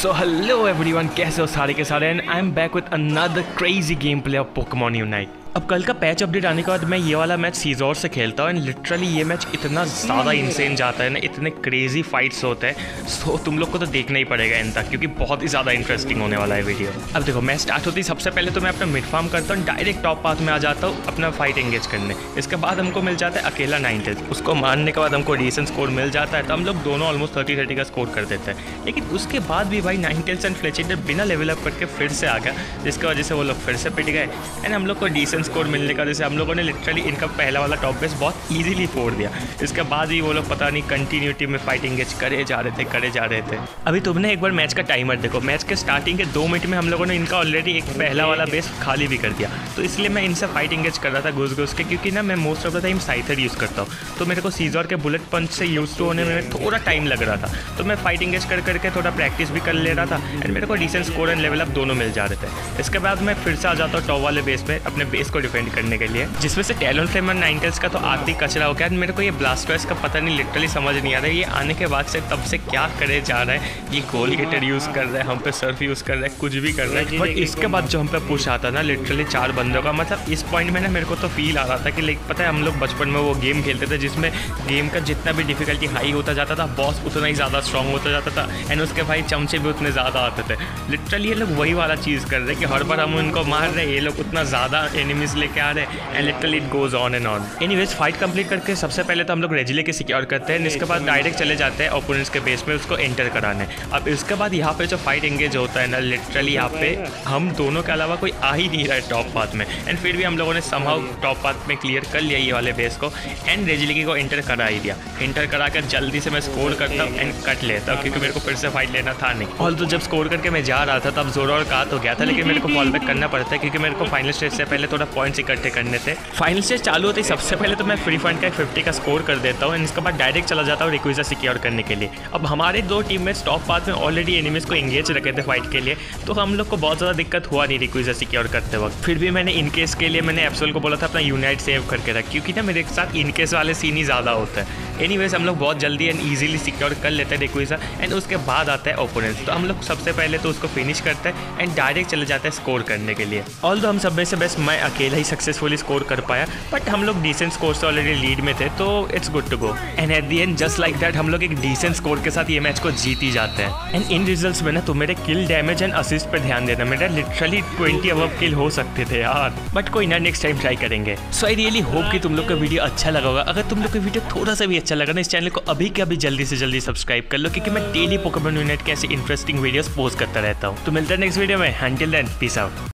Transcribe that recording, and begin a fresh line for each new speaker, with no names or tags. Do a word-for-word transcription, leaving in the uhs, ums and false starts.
So hello everyone, कैसे हो सारे के सारे, and I am back with another crazy game play of Pokemon Unite. अब कल का पैच अपडेट आने के बाद मैं ये वाला मैच सीजोर से खेलता हूँ एंड लिटरली ये मैच इतना ज़्यादा इंसेन जाता है ना, इतने क्रेजी फाइट्स होते हैं। सो तुम लोग को तो देखना ही पड़ेगा इन तक, क्योंकि बहुत ही ज़्यादा इंटरेस्टिंग होने वाला है वीडियो। अब देखो, मैच स्टार्ट होती सबसे पहले तो मैं अपना मिड फार्म करता हूँ, डायरेक्ट टॉप पाथ में आ जाता हूँ अपना फाइट एंगेज करने। इसके बाद हमको मिल जाता है अकेला नाइनटेल्स, उसको मारने के बाद हमको डिसेंट स्कोर मिल जाता है, तो हम लोग दोनों ऑलमोस्ट थर्टी थर्टी का स्कोर कर देते हैं। लेकिन उसके बाद भी भाई नाइनटेल्स एंड फ्लेचिंडर बिना लेवल अप करके फिर से आ गया, जिसकी वजह से वो लोग फिर से पिट गए एंड हम लोग को डिसेंट स्कोर मिलने का, जैसे हम लोगों ने लिटरली इनका पहला वाला टॉप बेस बहुत इजीली फोड़ दिया। इसके बाद ही वो लोग पता नहीं कंटिन्यूटी में फाइट एंगेज करे जा रहे थे करे जा रहे थे अभी तुमने एक बार मैच का टाइमर देखो, मैच के स्टार्टिंग के दो मिनट में हम लोगों ने इनका ऑलरेडी एक पहला वाला बेस खाली भी कर दिया। तो इसलिए मैं इनसे फाइट एंगेज कर रहा था घुस घुस के, क्योंकि ना मैं most of the time Scyther use करता हूँ, तो मेरे को सीजोर के बुलेट पंच से यूज टू होने में थोड़ा टाइम लग रहा था। तो मैं फाइट एंगेज कर करके थोड़ा प्रैक्टिस भी कर ले रहा था एंड मेरे को decent score and level up दोनों मिल जा रहे थे। इसके बाद मैं फिर से आ जाता हूँ टॉप वाले बेस पे अपने बेस को डिफेंड करने के लिए, जिसमें से टैलन फ्लेम और नाइनटेल्स का तो आखिरी कचरा हो गया। मेरे को ये ब्लास्टर्स का पता नहीं, लिटरली समझ नहीं आ रहा है ये आने के बाद से तब से क्या करे जा रहा है। ये गोल गेटर यूज़ कर रहा है, हम पे सर्फ यूज़ कर रहा है, कुछ भी कर रहा है। बट इसके बाद जो हम पे पुश आता ना लिटरली चार बंदों का, मतलब इस पॉइंट में ना मेरे को तो फील आ रहा था कि लाइक पता है हम लोग बचपन में वो गेम खेलते थे जिसमें गेम का जितना भी डिफिकल्टी हाई होता जाता था, बॉस उतना ही ज़्यादा स्ट्रॉन्ग होता जाता था एंड उसके भाई चमचे भी उतने ज़्यादा आते थे। लिटरली ये लोग वही वाला चीज़ कर रहे हैं कि हर बार हम उनको मार रहे हैं, ये लोग उतना ज़्यादा एनिमीज लेके आ रहे हैं and literally it goes on and on. Anyways fight complete करके सबसे पहले तो हम लोग रेजिले के सिक्योर करते हैं, इसके बाद डायरेक्ट चले जाते हैं ओपोनेंट्स के बेस में उसको एंटर कराने। अब इसके बाद यहाँ पे जो फाइट एंगेज होता है ना, लिटरली यहाँ पे हम दोनों के अलावा कोई आ ही नहीं रहा है टॉप पाथ में एंड फिर भी हम लोगों ने समहाउ टॉप पाथ में क्लियर कर लिया ये वाले बेस को एंड रेजिले को एंटर करा ही दिया। एंटर करा कर जल्दी से मैं स्कोर करता हूँ एंड कट लेता हूँ, क्योंकि मेरे को फिर से फाइट लेना था नहीं। और तो जब स्कोर करके मैं जा रहा था तब जोर और कात हो गया था, लेकिन मेरे को फॉल बैक करना पड़ता है क्योंकि मेरे को फाइनल स्टेज से पहले थोड़ा पॉइंट्स इकट्ठे करने थे। फाइनल स्टेज चालू होती सबसे पहले तो मैं फ्री फंड का फिफ्टी का स्कोर कर देता हूँ एंड इसके बाद डायरेक्ट चला जाता हूँ रिक्विजा सिक्योर करने के लिए। अब हमारे दो टीम में टॉप पाथ में ऑलरेडी एनिमीज को एंगेज रखे थे फाइट के लिए, तो हम लोग को बहुत ज़्यादा दिक्कत हुआ नहीं रिक्विजा सिक्योर करते वक्त। फिर भी मैंने इनकेस के लिए मैंने एप्सोल को बोला था अपना यूनाइट सेव करके रख, क्योंकि ना मेरे साथ इनकेस वाले सीन ही ज़्यादा होता है। एनीवेज हम लोग बहुत जल्दी एंड ईजिली सिक्योर कर लेते हैं रिक्विजा एंड उसके बाद आता है ओपोनेंट्स। तो हम लोग सबसे पहले तो उसको फिनिश करते हैं एंड डायरेक्ट चले जाते हैं स्कोर करने के लिए। ऑल्दो हम सब में से बेस्ट मैं अकेला ही सक्सेसफुली स्कोर कर पाया, बट हम लोग डिसेंट स्कोर से ऑलरेडी लीड में थे, तो it's good to go. And at the end just like that हम लोग एक डिसेंट स्कोर के साथ ये मैच को जीत ही जाते हैं। एंड इन रिजल्ट्स में ना तो मेरे किल डैमेज एंड असिस्ट पे ध्यान देना, मेरा लिटरली ट्वेंटी अबव किल हो सकते थे यार, बट कोई ना नेक्स्ट टाइम ट्राई करेंगे। सो आई रियली होप कि तुम लोग का वीडियो अच्छा लगा होगा। अगर तुम लोग का वीडियो थोड़ा सा भी अच्छा लगा ना, इस चैनल को अभी के अभी जल्दी से जल्दी सब्सक्राइब कर लो, क्योंकि मैं डेली पोकेमॉन यूनाइट के ऐसे इंटरेस्टिंग वीडियोस पोस्ट करता रहता हूँ। तो मिलते हैं नेक्स्ट वीडियो में, अंटिल देन पीस आउट।